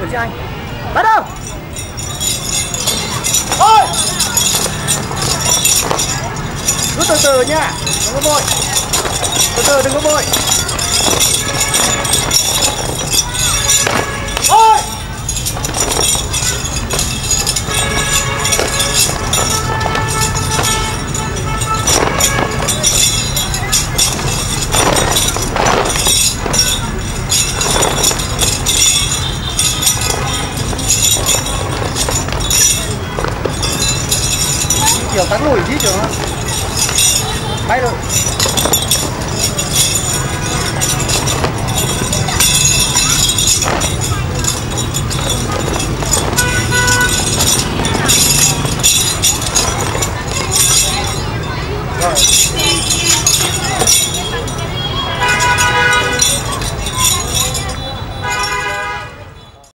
Được chưa anh? Bắt đầu. Ôi. Rút từ từ nha, đừng có vội. Từ từ đừng có vội. Ôi. Kiểu tắt lùi chứ chứ bay rồi.